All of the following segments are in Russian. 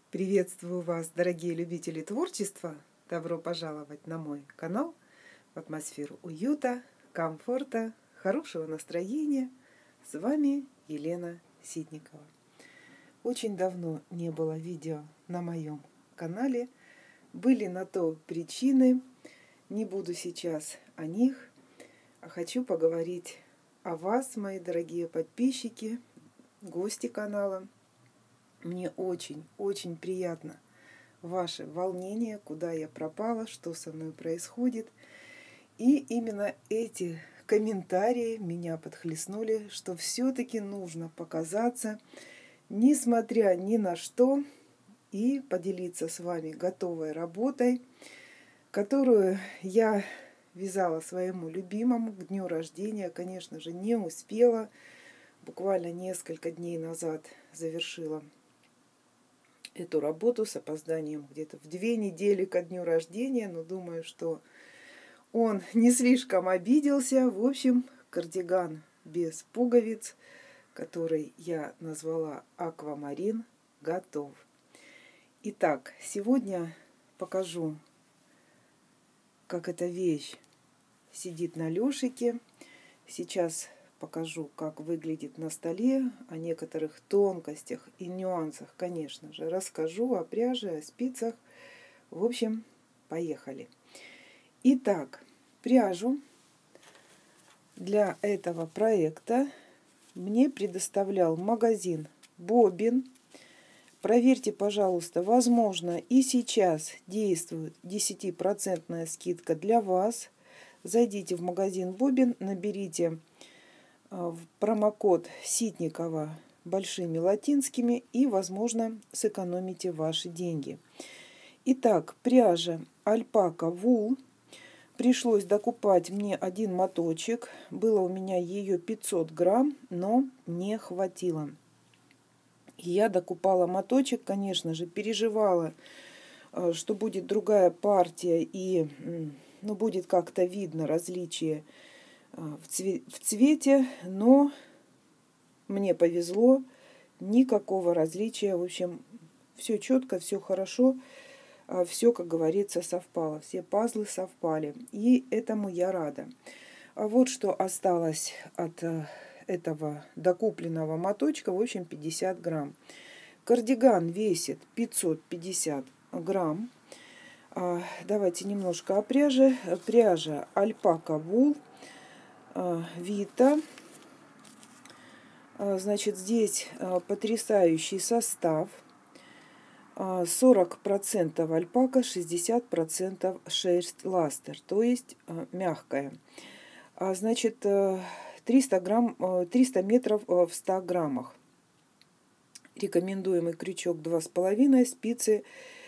Приветствую вас, дорогие любители творчества! Добро пожаловать на мой канал в атмосферу уюта, комфорта, хорошего настроения. С вами Елена Ситникова. Очень давно не было видео на моем канале. Были на то причины. Не буду сейчас о них, а хочу поговорить о вас, мои дорогие подписчики, гости канала. Мне очень приятно ваше волнение, куда я пропала, что со мной происходит. И именно эти комментарии меня подхлестнули, что все-таки нужно показаться, несмотря ни на что, и поделиться с вами готовой работой, которую я вязала своему любимому к дню рождения. Конечно же, не успела. Буквально несколько дней назад завершила эту работу с опозданием где-то в 2 недели ко дню рождения, но думаю, что он не слишком обиделся. В общем, кардиган без пуговиц, который я назвала «Аквамарин», готов. Итак, сегодня покажу, как эта вещь сидит на лёшике. Сейчас покажу, как выглядит на столе, о некоторых тонкостях и нюансах, конечно же, расскажу о пряже, о спицах. В общем, поехали. Итак, пряжу для этого проекта мне предоставлял магазин Бобин. Проверьте, пожалуйста, возможно, и сейчас действует 10% скидка для вас. Зайдите в магазин Бобин, наберите промокод Ситникова большими латинскими и, возможно, сэкономите ваши деньги. Итак, пряжа альпака вул. Пришлось докупать мне один моточек. Было у меня ее 500 грамм, но не хватило. Я докупала моточек, конечно же, переживала, что будет другая партия и будет как-то видно различие в цвете, но мне повезло, никакого различия. В общем, все четко, все хорошо, все, как говорится, совпало, все пазлы совпали, и этому я рада. А вот что осталось от этого докупленного моточка, в общем, 50 грамм. Кардиган весит 550 грамм. Давайте немножко о пряже. Пряжа альпака вул Вита. Значит, здесь потрясающий состав. 40% альпака, 60% шерсть ластер, то есть мягкая. Значит, 300 метров в 100 граммах. Рекомендуемый крючок 2,5, спицы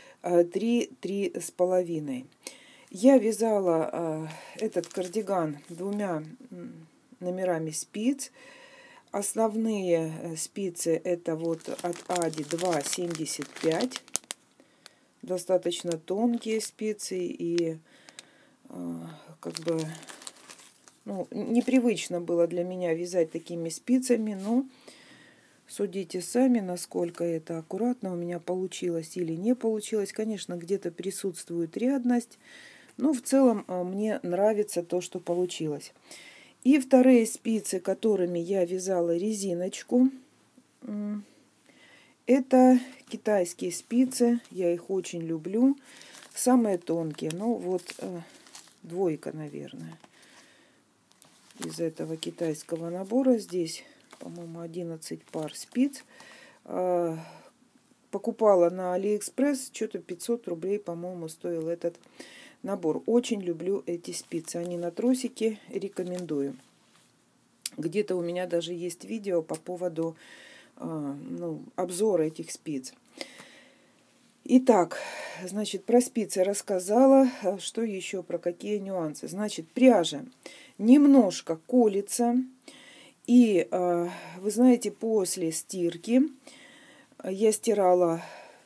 3,5. Я вязала этот кардиган 2 номерами спиц. Основные спицы это вот от Ади 2,75. Достаточно тонкие спицы и как бы непривычно было для меня вязать такими спицами, но судите сами, насколько это аккуратно у меня получилось или не получилось. Конечно, где-то присутствует рядность, но в целом мне нравится то, что получилось. И вторые спицы, которыми я вязала резиночку, это китайские спицы. Я их очень люблю. Самые тонкие, ну вот 2, наверное, из этого китайского набора. Здесь, по-моему, 11 пар спиц. Покупала на Алиэкспресс, что-то 500 рублей, по-моему, стоил этот набор. Очень люблю эти спицы. Они на тросике, рекомендую. Где-то у меня даже есть видео по поводу обзора этих спиц. Итак, значит, про спицы рассказала. Что еще, про какие нюансы? Значит, пряжа немножко колется. И вы знаете, после стирки я стирала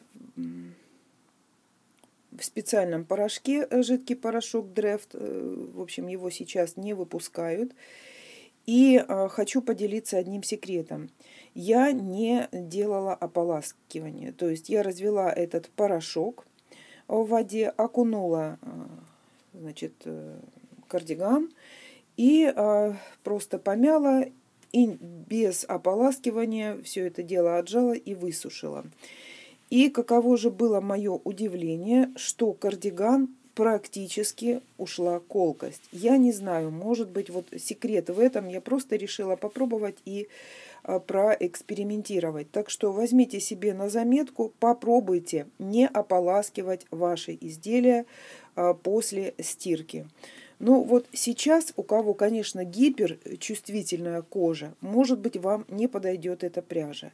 в специальном порошке, жидкий порошок Дрефт. В общем, его сейчас не выпускают. И хочу поделиться одним секретом. Я не делала ополаскивание. То есть я развела этот порошок в воде, окунула, значит, кардиган и просто помяла. И без ополаскивания все это дело отжала и высушила. И каково же было мое удивление, что кардиган практически ушла колкость. Я не знаю, может быть, вот секрет в этом. Я просто решила попробовать и проэкспериментировать. Так что возьмите себе на заметку, попробуйте не ополаскивать ваши изделия после стирки. Ну вот сейчас у кого, конечно, гиперчувствительная кожа, может быть, вам не подойдет эта пряжа.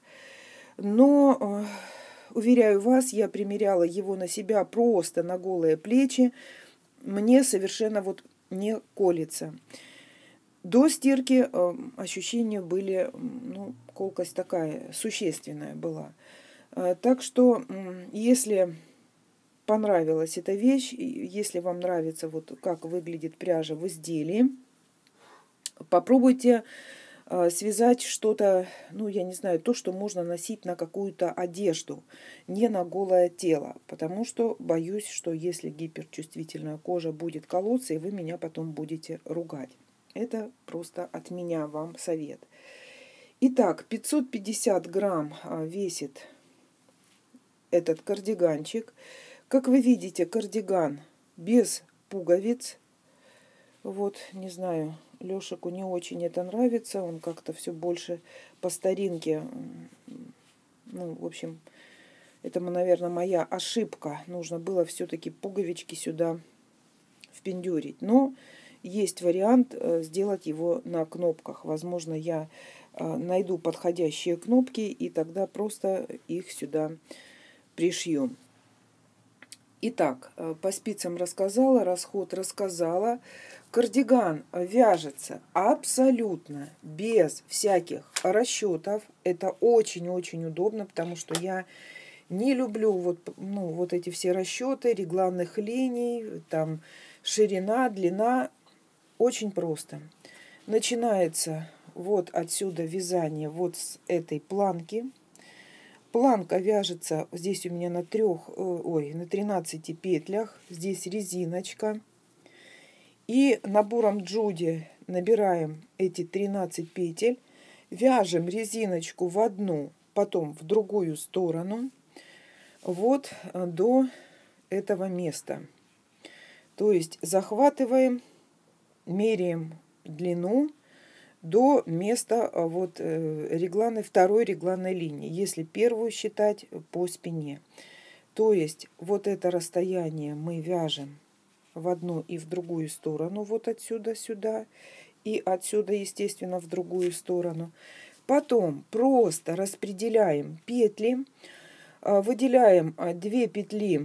Но уверяю вас, я примеряла его на себя просто на голые плечи. Мне совершенно вот не колется. До стирки ощущения были, ну, колкость такая существенная была. Так что, если понравилась эта вещь, если вам нравится, вот как выглядит пряжа в изделии, попробуйте связать что-то, ну, я не знаю, то, что можно носить на какую-то одежду, не на голое тело. Потому что боюсь, что если гиперчувствительная кожа будет колоться, и вы меня потом будете ругать. Это просто от меня вам совет. Итак, 550 грамм весит этот кардиганчик. Как вы видите, кардиган без пуговиц. Вот, не знаю, Лешику не очень это нравится. Он как-то все больше по старинке. Ну, в общем, это, наверное, моя ошибка. Нужно было все-таки пуговички сюда впендюрить. Но есть вариант сделать его на кнопках. Возможно, я найду подходящие кнопки и тогда просто их сюда пришью. Итак, по спицам рассказала, расход рассказала. Кардиган вяжется абсолютно без всяких расчетов. Это очень-очень удобно, потому что я не люблю вот эти все расчеты регланных линий, там ширина, длина. Очень просто. Начинается вот отсюда вязание вот с этой планки. Планка вяжется здесь у меня на 13 петлях. Здесь резиночка. И набором Джуди набираем эти 13 петель. Вяжем резиночку в одну, потом в другую сторону. Вот до этого места. То есть захватываем, меряем длину до места вот второй регланной линии, если первую считать по спине. То есть вот это расстояние мы вяжем в одну и в другую сторону, вот отсюда сюда, и отсюда, естественно, в другую сторону. Потом просто распределяем петли, выделяем 2 петли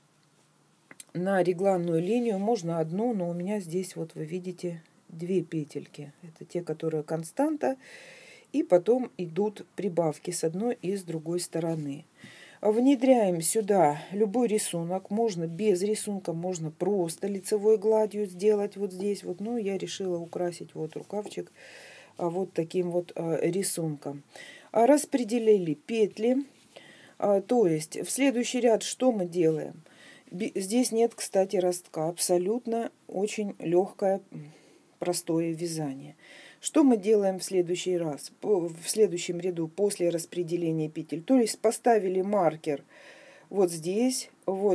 на регланную линию, можно одну, но у меня здесь, вот вы видите, 2 петельки. Это те, которые константа. И потом идут прибавки с одной и с другой стороны. Внедряем сюда любой рисунок. Можно без рисунка, можно просто лицевой гладью сделать вот здесь. Вот, ну, я решила украсить вот рукавчик вот таким вот рисунком. Распределили петли. То есть в следующий ряд что мы делаем? Здесь нет, кстати, ростка. Абсолютно очень легкое, простое вязание. Что мы делаем в следующий раз, в следующем ряду после распределения петель? То есть поставили маркер вот здесь,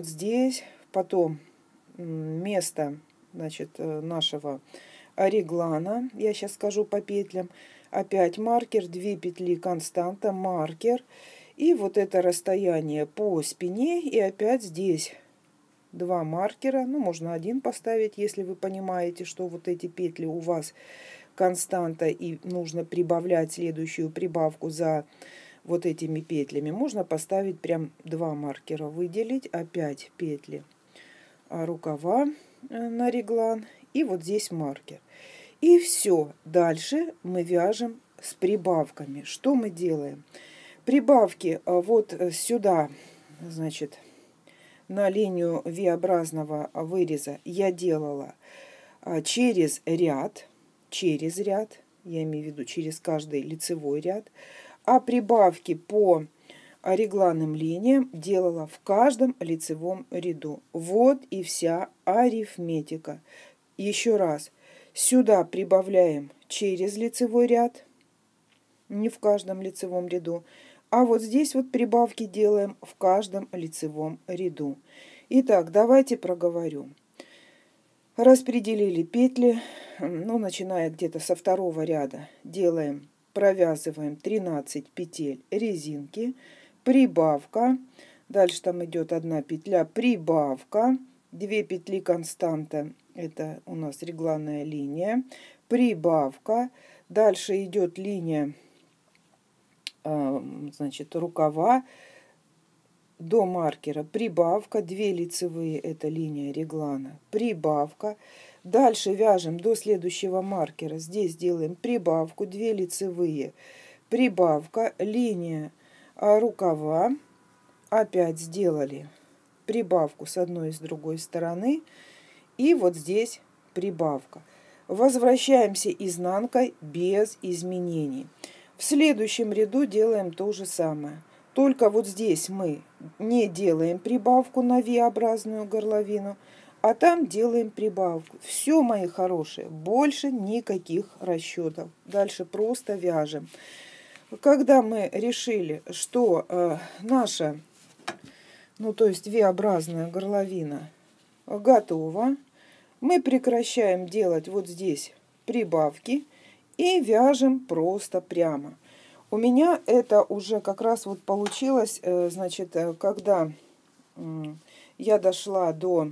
потом место, значит, нашего реглана. Я сейчас скажу по петлям. Опять маркер, 2 петли константа, маркер. И вот это расстояние по спине. И опять здесь 2 маркера. Ну, можно один поставить, если вы понимаете, что вот эти петли у вас константа и нужно прибавлять следующую прибавку за вот этими петлями. Можно поставить прям 2 маркера, выделить. Опять петли рукава на реглан. И вот здесь маркер. И все. Дальше мы вяжем с прибавками. Что мы делаем? Прибавки вот сюда, значит, на линию V-образного выреза я делала через ряд, я имею в виду через каждый лицевой ряд, а прибавки по регланным линиям делала в каждом лицевом ряду. Вот и вся арифметика. Еще раз, сюда прибавляем через лицевой ряд, не в каждом лицевом ряду, а вот здесь вот прибавки делаем в каждом лицевом ряду. Итак, давайте проговорю. Распределили петли, ну, начиная где-то со второго ряда, делаем, провязываем 13 петель резинки, прибавка, дальше там идет 1 петля, прибавка, 2 петли константа, это у нас регланная линия, прибавка, дальше идет линия, значит, рукава, до маркера прибавка, 2 лицевые, это линия реглана, прибавка. Дальше вяжем до следующего маркера, здесь делаем прибавку, 2 лицевые, прибавка, линия рукава, опять сделали прибавку с одной и с другой стороны, и вот здесь прибавка. Возвращаемся изнанкой без изменений. В следующем ряду делаем то же самое. Только вот здесь мы не делаем прибавку на V-образную горловину, а там делаем прибавку. Все, мои хорошие, больше никаких расчетов. Дальше просто вяжем. Когда мы решили, что наша, ну то есть V-образная горловина готова, мы прекращаем делать вот здесь прибавки и вяжем просто прямо. У меня это уже как раз вот получилось, значит, когда я дошла до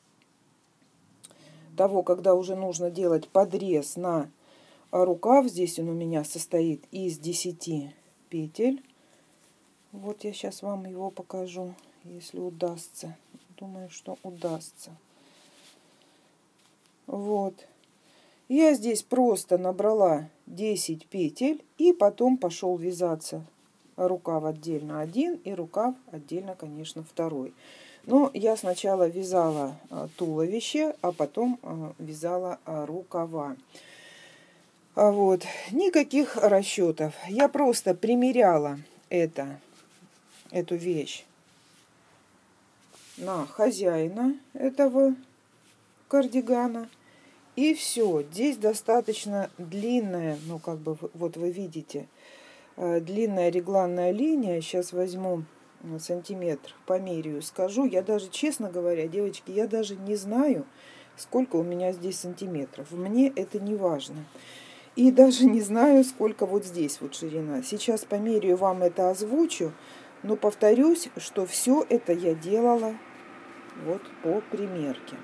того, когда уже нужно делать подрез на рукав. Здесь он у меня состоит из 10 петель. Вот я сейчас вам его покажу, если удастся. Думаю, что удастся. Вот. Я здесь просто набрала 10 петель и потом пошел вязаться рукав отдельно один и рукав отдельно, конечно, второй. Но я сначала вязала туловище, а потом вязала рукава. Вот. Никаких расчетов. Я просто примеряла эту вещь на хозяина этого кардигана. И все. Здесь достаточно длинная, ну как бы вот вы видите, длинная регланная линия. Сейчас возьму сантиметр, померяю, скажу. Я даже, честно говоря, девочки, я даже не знаю, сколько у меня здесь сантиметров. Мне это не важно. И даже не знаю, сколько вот здесь вот ширина. Сейчас померяю, вам это озвучу. Но повторюсь, что все это я делала вот по примерке.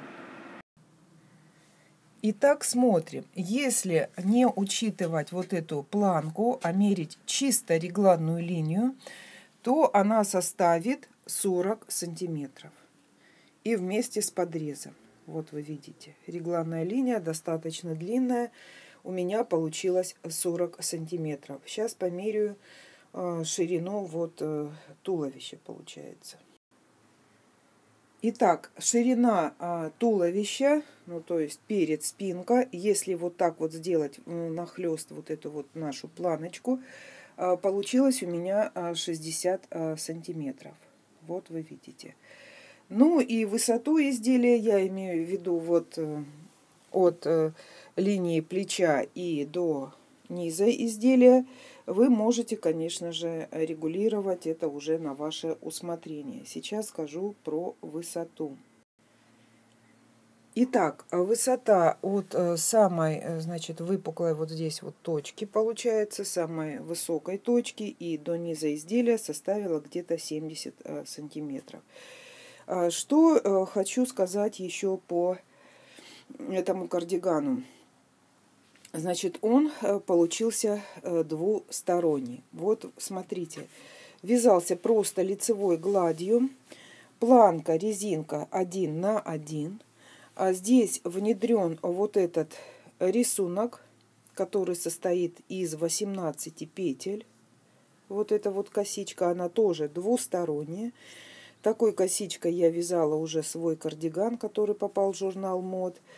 Итак, смотрим. Если не учитывать вот эту планку, а мерить чисто регланную линию, то она составит 40 сантиметров. И вместе с подрезом. Вот вы видите, регланная линия достаточно длинная. У меня получилось 40 сантиметров. Сейчас померяю ширину вот туловища получается. Итак, ширина туловища, ну то есть перед спинка, если вот так вот сделать нахлест вот эту вот нашу планочку, получилось у меня 60 сантиметров. Вот вы видите. Ну и высоту изделия я имею в виду вот от линии плеча и до низа изделия. Вы можете, конечно же, регулировать это уже на ваше усмотрение. Сейчас скажу про высоту. Итак, высота от самой, значит, выпуклой вот здесь вот точки, получается, самой высокой точки и до низа изделия составила где-то 70 сантиметров. Что хочу сказать еще по этому кардигану. Значит, он получился двусторонний. Вот, смотрите, вязался просто лицевой гладью, планка, резинка 1 на 1. А здесь внедрен вот этот рисунок, который состоит из 18 петель. Вот эта вот косичка, она тоже двусторонняя. Такой косичкой я вязала уже свой кардиган, который попал в журнал мод.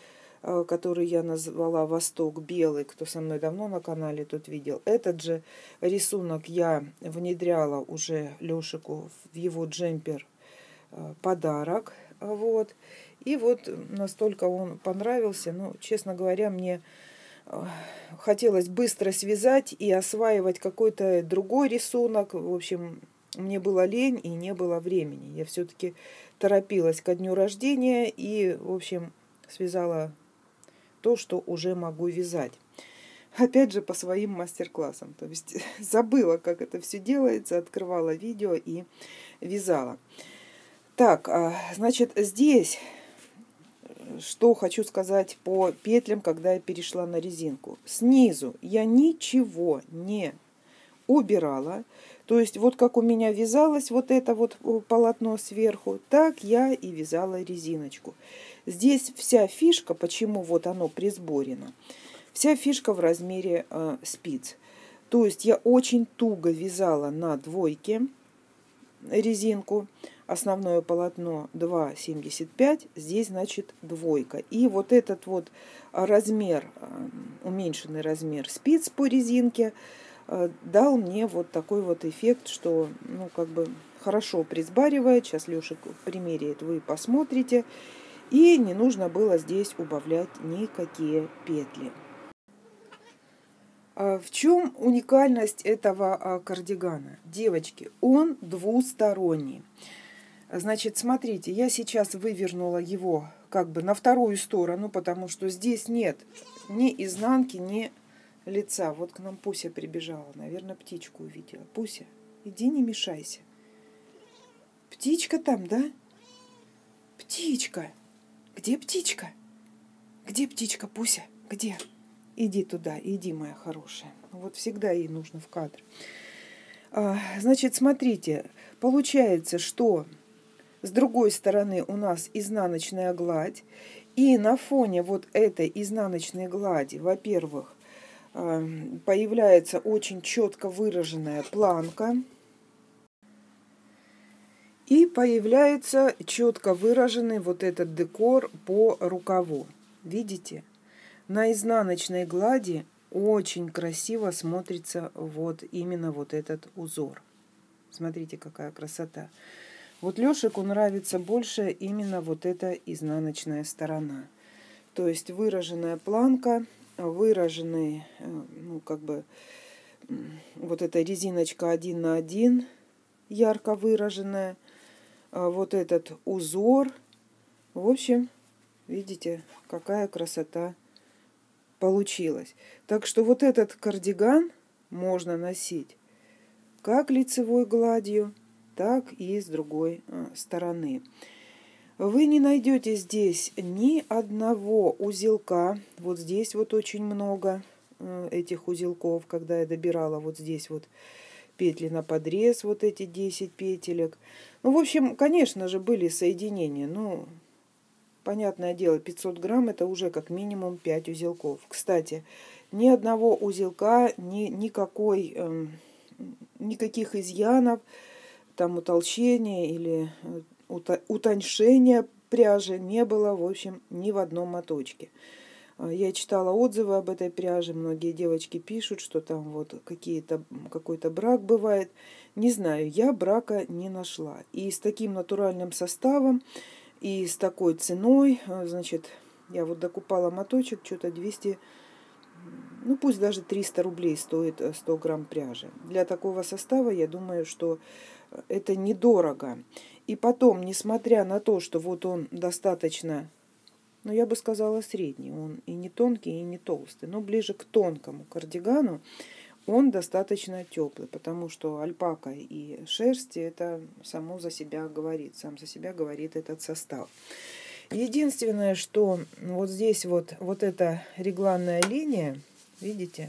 который я назвала «Восток белый». Кто со мной давно на канале, тот видел. Этот же рисунок я внедряла уже Лешику в его джемпер подарок. Вот. И вот настолько он понравился. Ну, честно говоря, мне хотелось быстро связать и осваивать какой-то другой рисунок. В общем, мне было лень и не было времени. Я все-таки торопилась ко дню рождения и, в общем, связала то, что уже могу вязать. Опять же, по своим мастер-классам. То есть забыла, как это все делается, открывала видео и вязала. Так, значит, здесь, что хочу сказать по петлям, когда я перешла на резинку. Снизу я ничего не убирала. То есть вот как у меня вязалось вот это вот полотно сверху, так я и вязала резиночку. Здесь вся фишка, почему вот оно присборено, вся фишка в размере спиц. То есть я очень туго вязала на двойке резинку. Основное полотно 2,75, здесь, значит, двойка. И вот этот вот размер, уменьшенный размер спиц по резинке дал мне вот такой вот эффект, что, ну, как бы хорошо присбаривает. Сейчас Лешик примеряет, вы посмотрите. И не нужно было здесь убавлять никакие петли. В чем уникальность этого кардигана? Девочки, он двусторонний. Значит, смотрите, я сейчас вывернула его как бы на вторую сторону, потому что здесь нет ни изнанки, ни лица. Вот к нам Пуся прибежала, наверное, птичку увидела. Пуся, иди, не мешайся. Птичка там, да? Птичка. Где птичка? Где птичка, Пуся? Где? Иди туда, иди, моя хорошая. Вот всегда ей нужно в кадр. Значит, смотрите, получается, что с другой стороны у нас изнаночная гладь. И на фоне вот этой изнаночной глади, во-первых, появляется очень четко выраженная планка. И появляется четко выраженный вот этот декор по рукаву. Видите? На изнаночной глади очень красиво смотрится вот именно вот этот узор. Смотрите, какая красота. Вот Лешику нравится больше именно вот эта изнаночная сторона. То есть выраженная планка, выраженный, ну, как бы, вот эта резиночка 1 на 1, ярко выраженная. Вот этот узор. В общем, видите, какая красота получилась. Так что вот этот кардиган можно носить как лицевой гладью, так и с другой стороны. Вы не найдете здесь ни одного узелка. Вот здесь вот очень много этих узелков, когда я добирала вот здесь вот петли на подрез, вот эти 10 петелек. Ну, в общем, конечно же, были соединения. Ну, понятное дело, 500 грамм это уже как минимум 5 узелков. Кстати, ни одного узелка, никаких изъянов, там утолщения или утоньшения пряжи не было, в общем, ни в одном моточке. Я читала отзывы об этой пряже. Многие девочки пишут, что там вот какой-то брак бывает. Не знаю, я брака не нашла. И с таким натуральным составом, и с такой ценой, значит, я вот докупала моточек, что-то 200, ну пусть даже 300 рублей стоит 100 грамм пряжи. Для такого состава, я думаю, что это недорого. И потом, несмотря на то, что вот он достаточно... Но я бы сказала средний. Он и не тонкий, и не толстый. Но ближе к тонкому кардигану он достаточно теплый. Потому что альпака и шерсть это само за себя говорит. Сам за себя говорит этот состав. Единственное, что вот здесь вот эта регланная линия, видите?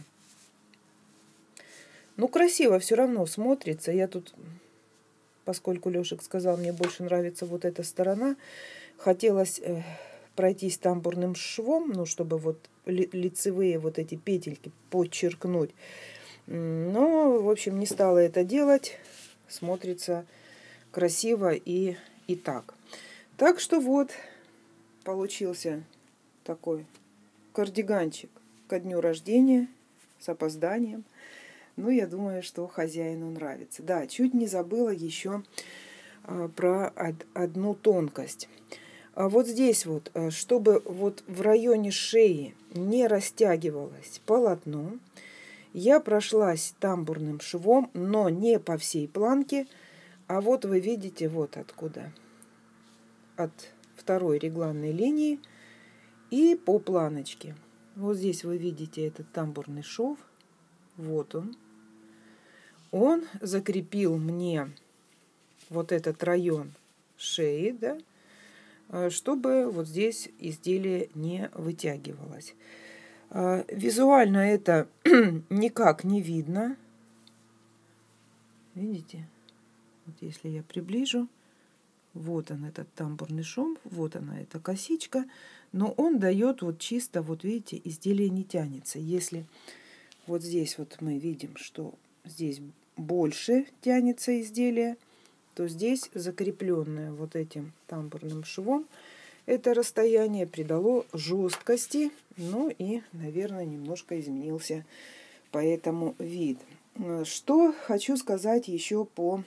Ну, красиво все равно смотрится. Я тут, поскольку Лешик сказал, мне больше нравится вот эта сторона, хотелось... пройтись тамбурным швом, ну, чтобы вот лицевые вот эти петельки подчеркнуть. Но, в общем, не стала это делать. Смотрится красиво и так. Так что вот получился такой кардиганчик ко дню рождения с опозданием. Ну, я думаю, что хозяину нравится. Да, чуть не забыла еще про одну тонкость. Вот здесь вот, чтобы вот в районе шеи не растягивалось полотно, я прошлась тамбурным швом, но не по всей планке, а вот вы видите вот откуда. От второй регланной линии и по планочке. Вот здесь вы видите этот тамбурный шов. Вот он. Он закрепил мне вот этот район шеи, да, чтобы вот здесь изделие не вытягивалось. Визуально это никак не видно. Видите? Вот если я приближу, вот он этот тамбурный шов, вот она эта косичка, но он дает вот чисто, вот видите, изделие не тянется. Если вот здесь вот мы видим, что здесь больше тянется изделие, то здесь закрепленное вот этим тамбурным швом это расстояние придало жесткости, ну и, наверное, немножко изменился поэтому вид. Что хочу сказать еще по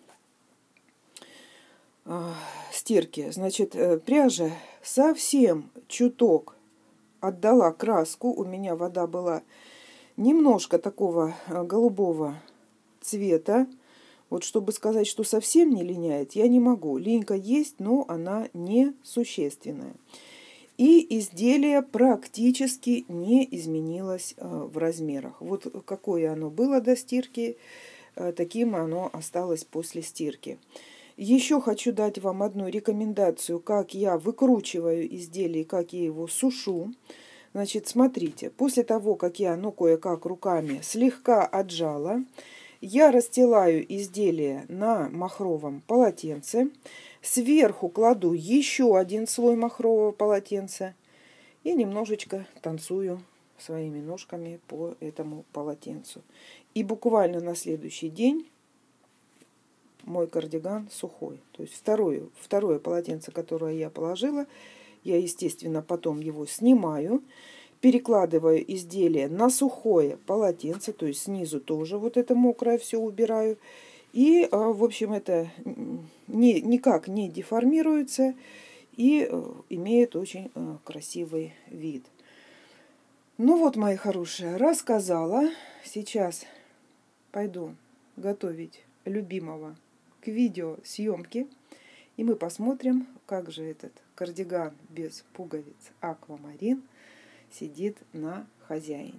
стирке. Значит, пряжа совсем чуток отдала краску. У меня вода была немножко такого голубого цвета. Вот чтобы сказать, что совсем не линяет, я не могу. Линька есть, но она не существенная. И изделие практически не изменилось в размерах. Вот какое оно было до стирки, таким оно осталось после стирки. Еще хочу дать вам одну рекомендацию, как я выкручиваю изделие, как я его сушу. Значит, смотрите, после того, как я, кое-как руками слегка отжала, я расстилаю изделие на махровом полотенце, сверху кладу еще один слой махрового полотенца и немножечко танцую своими ножками по этому полотенцу. И буквально на следующий день мой кардиган сухой. То есть второе полотенце, которое я положила, я, естественно, потом его снимаю, перекладываю изделие на сухое полотенце, то есть снизу тоже вот это мокрое все убираю. И, в общем, это никак не деформируется и имеет очень красивый вид. Ну вот, мои хорошие, рассказала. Сейчас пойду готовить любимого к видеосъемке. И мы посмотрим, как же этот кардиган без пуговиц аквамарин сидит на хозяине.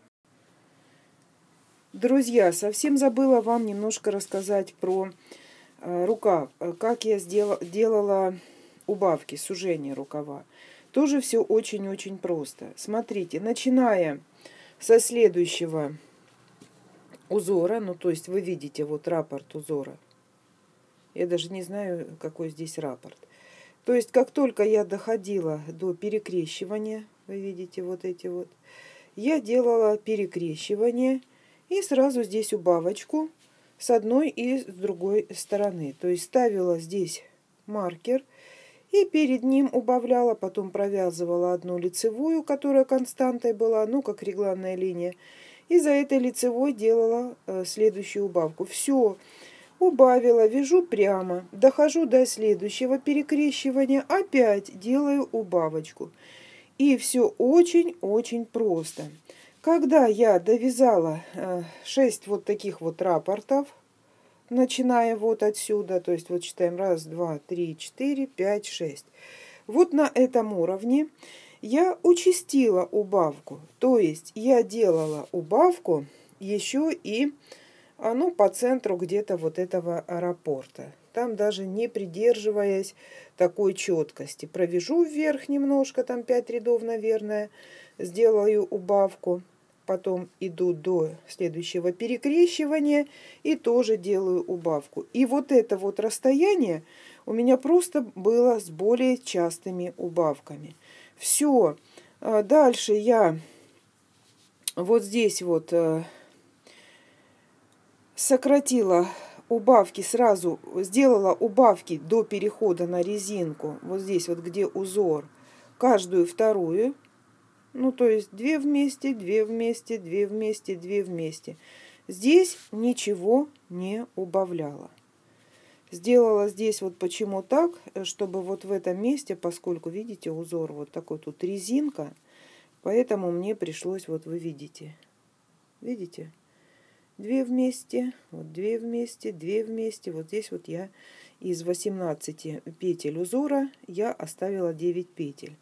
Друзья, совсем забыла вам немножко рассказать про рукав. Как я делала убавки, сужение рукава. Тоже все очень-очень просто. Смотрите, начиная со следующего узора, то есть вы видите вот раппорт узора. Я даже не знаю, какой здесь раппорт. То есть, как только я доходила до перекрещивания, вы видите вот эти вот, я делала перекрещивание и сразу здесь убавочку с одной и с другой стороны. То есть, ставила здесь маркер и перед ним убавляла, потом провязывала одну лицевую, которая константой была, как регланная линия, и за этой лицевой делала следующую убавку. Все. Убавила, вяжу прямо, дохожу до следующего перекрещивания, опять делаю убавочку. И все очень-очень просто. Когда я довязала 6 вот таких вот раппортов, начиная вот отсюда, то есть вот считаем 1, 2, 3, 4, 5, 6. Вот на этом уровне я участила убавку. То есть я делала убавку еще и по центру где-то вот этого раппорта. Там даже не придерживаясь такой четкости. Провяжу вверх немножко, там 5 рядов, наверное, сделаю убавку. Потом иду до следующего перекрещивания и тоже делаю убавку. И вот это вот расстояние у меня просто было с более частыми убавками. Все. Дальше я вот здесь вот сократила убавки сразу, сделала убавки до перехода на резинку. Вот здесь вот, где узор, каждую вторую. Ну, то есть 2 вместе, 2 вместе, 2 вместе, 2 вместе. Здесь ничего не убавляла. Сделала здесь вот почему так, чтобы вот в этом месте, поскольку, видите, узор вот такой тут резинка, поэтому мне пришлось, вот вы видите, 2 вместе, вот 2 вместе, 2 вместе. Вот здесь вот я из 18 петель узора я оставила 9 петель.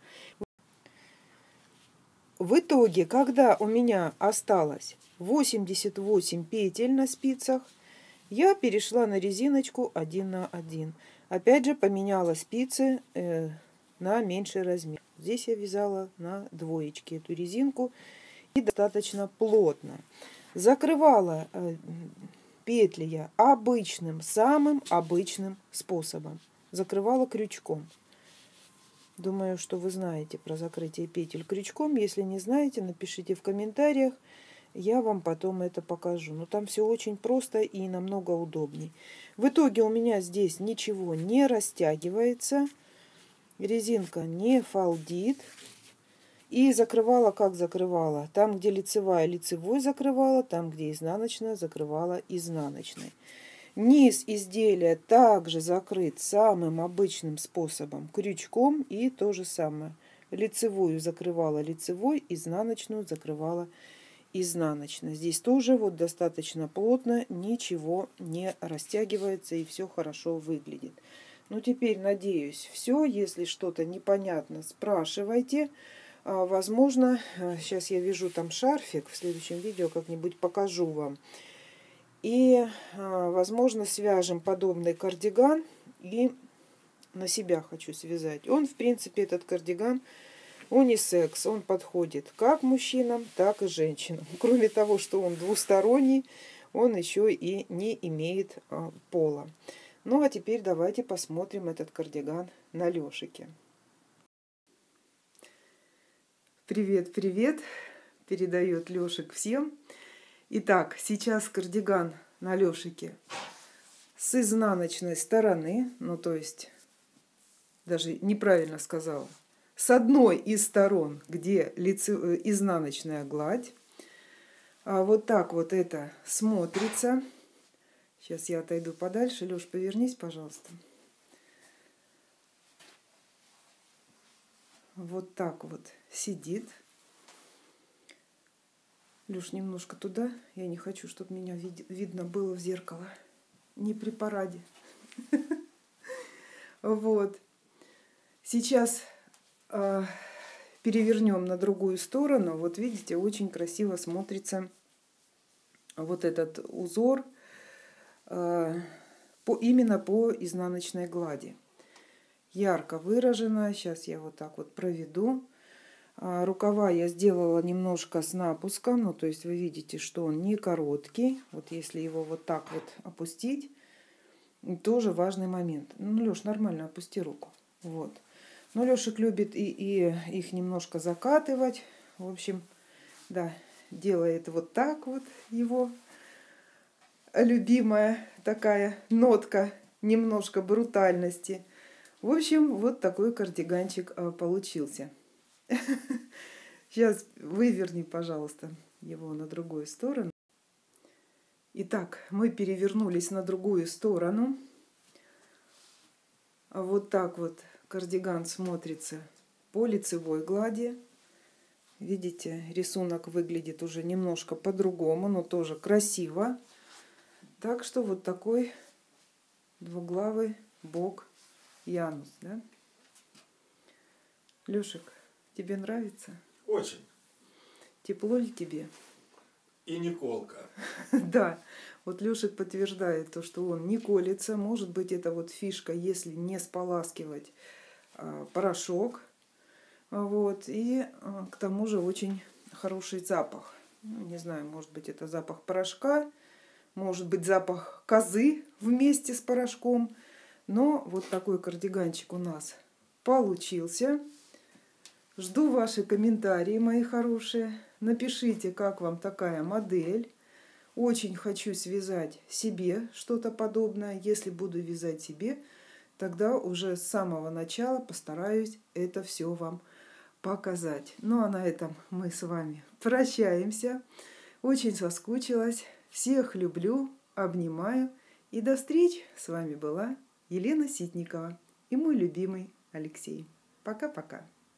В итоге, когда у меня осталось 88 петель на спицах, я перешла на резиночку 1 на 1. Опять же поменяла спицы на меньший размер. Здесь я вязала на двоечке эту резинку и достаточно плотно. Закрывала петли я обычным, самым обычным способом. Закрывала крючком. Думаю, что вы знаете про закрытие петель крючком. Если не знаете, напишите в комментариях. Я вам потом это покажу. Но там все очень просто и намного удобней. В итоге у меня здесь ничего не растягивается. Резинка не фалдит. И закрывала, как закрывала. Там, где лицевая, лицевой закрывала. Там, где изнаночная, закрывала изнаночной. Низ изделия также закрыт самым обычным способом, крючком. И то же самое. Лицевую закрывала лицевой, изнаночную закрывала изнаночной. Здесь тоже вот достаточно плотно, ничего не растягивается и все хорошо выглядит. Ну, теперь, надеюсь, все. Если что-то непонятно, спрашивайте. Возможно, сейчас я вяжу там шарфик, в следующем видео как-нибудь покажу вам. И, возможно, свяжем подобный кардиган. И на себя хочу связать. Он, в принципе, этот кардиган унисекс. Он подходит как мужчинам, так и женщинам. Кроме того, что он двусторонний, он еще и не имеет пола. Ну, а теперь давайте посмотрим этот кардиган на Лешике. Привет, привет! Передает Лешик всем. Итак, сейчас кардиган на Лешике с изнаночной стороны. Ну, то есть, даже неправильно сказала. С одной из сторон, где изнаночная гладь. Вот так вот это смотрится. Сейчас я отойду подальше. Леш, повернись, пожалуйста. Вот так вот сидит. Леш, немножко туда. Я не хочу, чтобы меня видно было в зеркало. Не при параде. Вот. Сейчас перевернем на другую сторону. Вот видите, очень красиво смотрится вот этот узор именно по изнаночной глади. Ярко выражено. Сейчас я вот так вот проведу. Рукава я сделала немножко с напуском. Ну, то есть вы видите, что он не короткий. Вот если его вот так вот опустить, тоже важный момент. Ну, Леш, нормально, опусти руку. Вот. Но Лешик любит и их немножко закатывать. В общем, да, делает вот так вот его любимая такая нотка немножко брутальности. В общем, вот такой кардиганчик получился. Сейчас выверни, пожалуйста, его на другую сторону. Итак, мы перевернулись на другую сторону. Вот так вот кардиган смотрится по лицевой глади. Видите, рисунок выглядит уже немножко по-другому, но тоже красиво. Так что вот такой двуглавый бок Янус, да? Лешик, тебе нравится? Очень. Тепло ли тебе? И не колко. Да, вот Лешик подтверждает то, что он не колется. Может быть, это вот фишка, если не споласкивать порошок. Вот. И к тому же очень хороший запах. Ну, не знаю, может быть, это запах порошка, может быть, запах козы вместе с порошком. Но вот такой кардиганчик у нас получился. Жду ваши комментарии, мои хорошие. Напишите, как вам такая модель. Очень хочу связать себе что-то подобное. Если буду вязать себе, тогда уже с самого начала постараюсь это все вам показать. Ну а на этом мы с вами прощаемся. Очень соскучилась. Всех люблю, обнимаю. И до встреч. С вами была Елена Ситникова и мой любимый Алексей. Пока-пока.